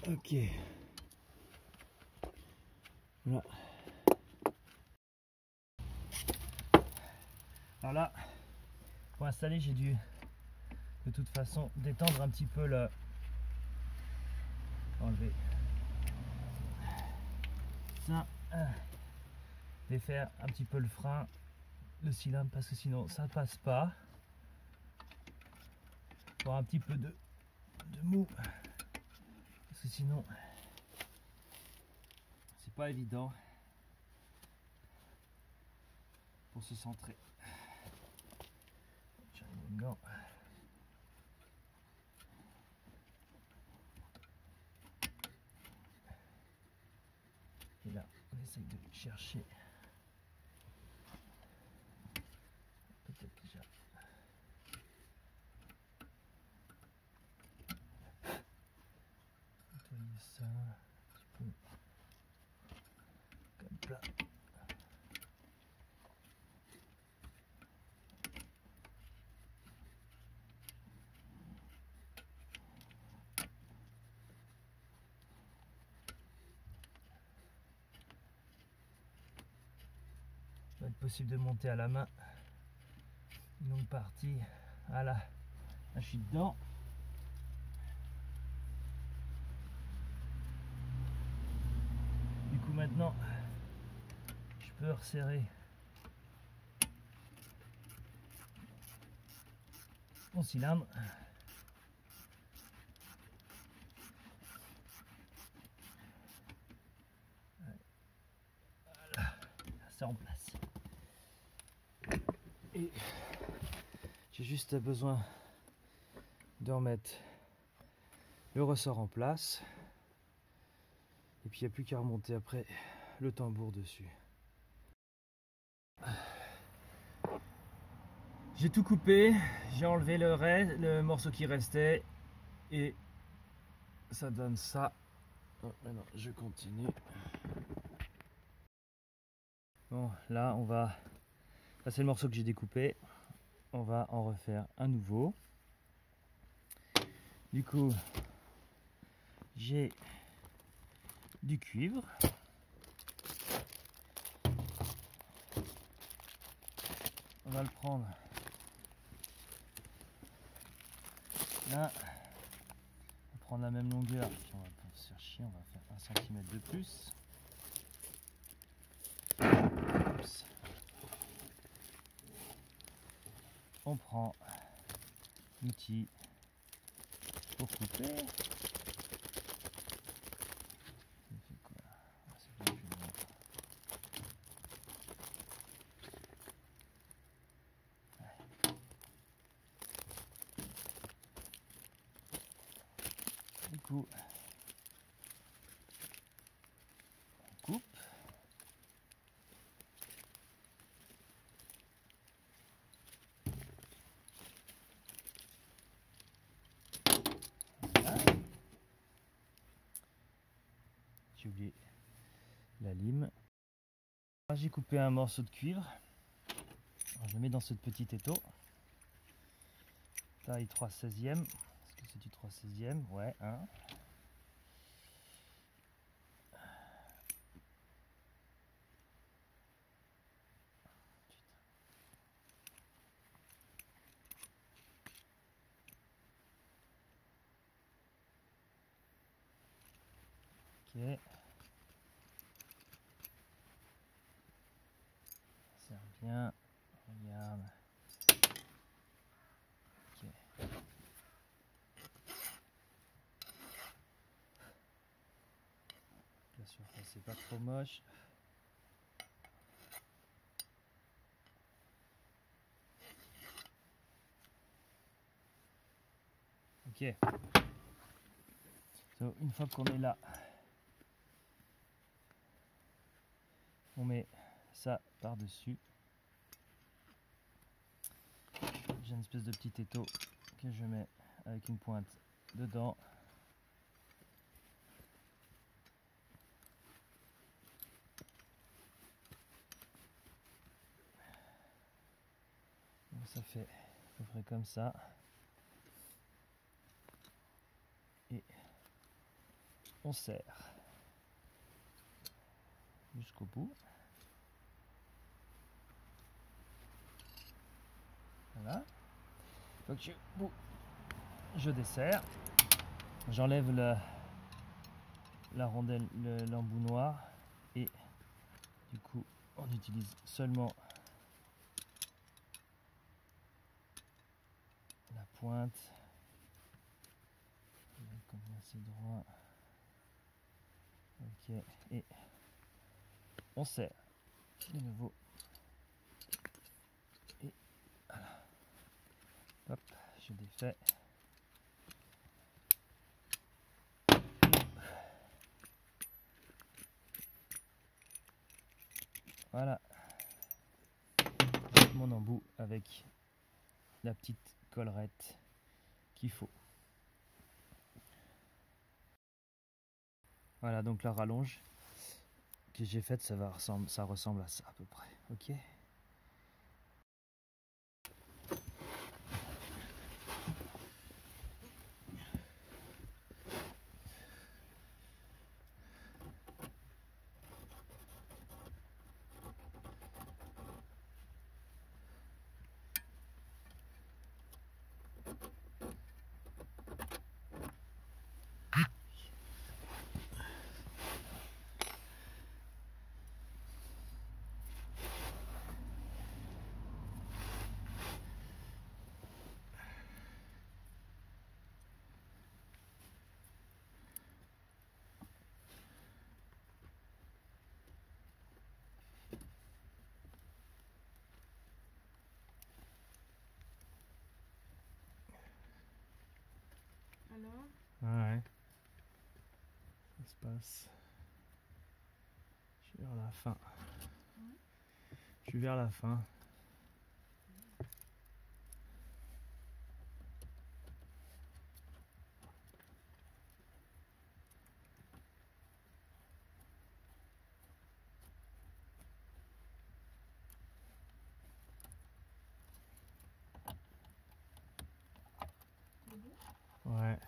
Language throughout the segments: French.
Ok. Voilà. Alors là, pour installer, j'ai dû de toute façon détendre un petit peu le... Enlever ça. Défaire un petit peu le frein, le cylindre, parce que sinon ça passe pas. Avoir un petit peu de mou, parce que sinon c'est pas évident pour se centrer. J'enlève mes gants. Et là on essaye de chercher peut-être déjà nettoyer ça un petit peu comme plat. Il va être possible de monter à la main une longue partie. Voilà, là je suis dedans. Du coup maintenant je peux resserrer mon cylindre. Voilà, c'est en place. Et j'ai juste besoin de remettre le ressort en place. Et puis il n'y a plus qu'à remonter après le tambour dessus. J'ai tout coupé, j'ai enlevé le morceau qui restait et ça donne ça. Oh, maintenant je continue. Bon, là on va... Là c'est le morceau que j'ai découpé. On va en refaire un nouveau. Du coup, j'ai du cuivre. On va le prendre là. On va prendre la même longueur. Puis on va pas se faire chier, on va faire 1 cm de plus. Oups. On prend l'outil pour couper. Du coup, on coupe. Voilà. J'ai oublié la lime. J'ai coupé un morceau de cuivre. Alors, je le mets dans ce petit étau. Taille 3/16e. Est-ce que c'est du 3/16e? Ouais, hein. Ok. Ça revient. Regarde. Ok. La surface c'est pas trop moche. Ok. So, une fois qu'on est là, on met ça par-dessus. J'ai une espèce de petit étau que je mets avec une pointe dedans. Donc ça fait à peu près comme ça. Et on serre jusqu'au bout. Voilà. Donc je desserre, j'enlève la rondelle, l'embout noir, et du coup on utilise seulement la pointe. Comme c'est droit. Ok, et on serre de nouveau. Et voilà. Hop, je défais. Voilà. Mon embout avec la petite collerette qu'il faut. Voilà, donc la rallonge que j'ai faite, ça ressemble à ça à peu près. Ok. Alors, Ouais. Ça se passe. Je suis vers la fin. Je suis vers la fin. Ouais.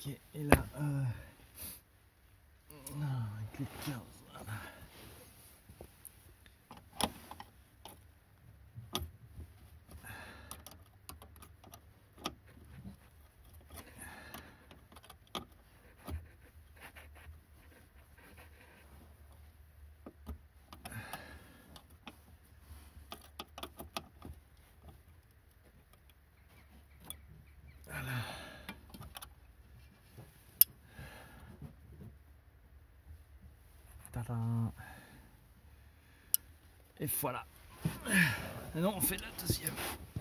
Ok, et là, clé de 15. Voilà. Tadam. Et voilà. Maintenant on fait la deuxième.